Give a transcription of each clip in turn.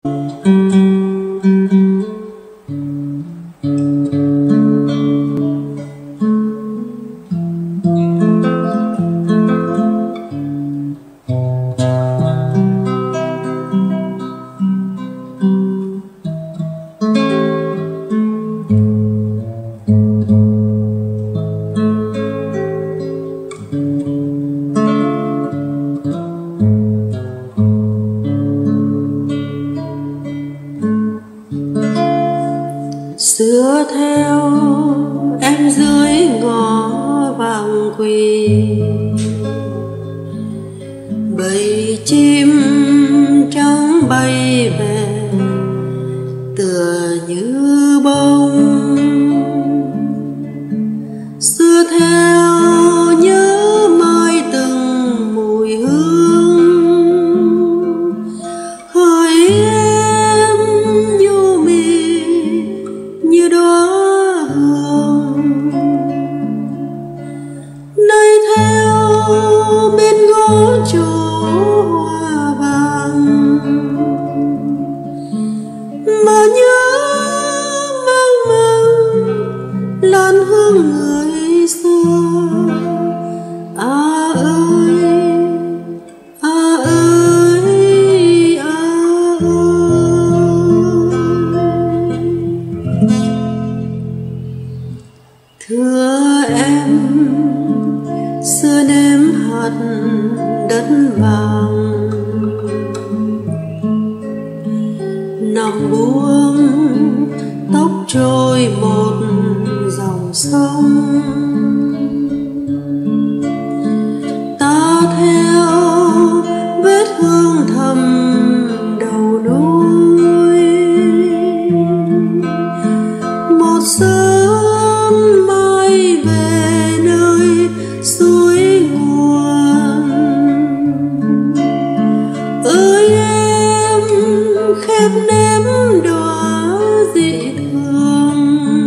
Xưa theo em dưới ngõ vàng quỳ, bầy chim trắng bay về tựa như bông. Xưa theo nhớ mai từng mùi hương, hỡi em nhu mì như đóa hương. Nay theo bên gỗ chỗ hoa vàng, mà nhớ mang mang làn hương người xưa. À ơi, à ơi, à ơi. Thưa em, xưa nếm hạt đất vàng, nằm buông tóc trôi một dòng sông. Ta theo vết hương thầm đầu núi, một sớm mai về nơi suối nguồn. Ơi em khép nếm đóa dị thường,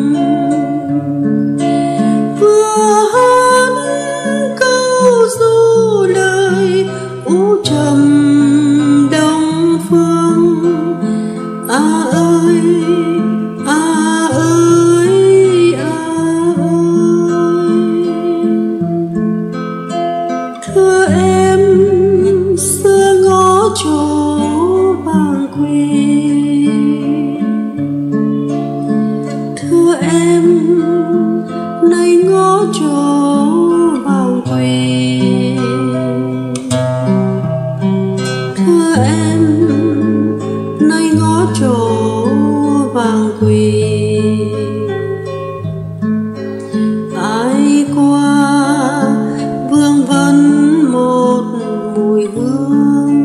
vừa hát câu du lời u trầm đông phương. À ơi, à ơi, à ơi. Thưa em, xưa ngõ chỗ vàng quỳ. Thưa em, nay ngõ chỗ vàng quỳ. Thưa em, nay ngõ chỗ vàng quỳ. Ai qua vương vấn một mùi hương.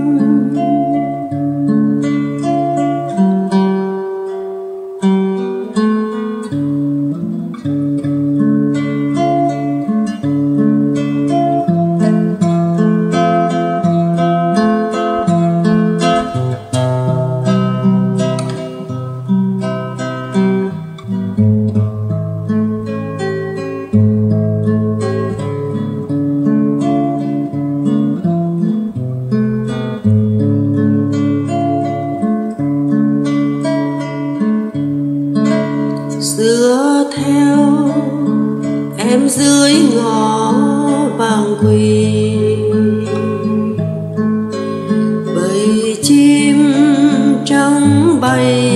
Xưa theo em dưới ngõ vàng quỳ, bầy chim trắng bay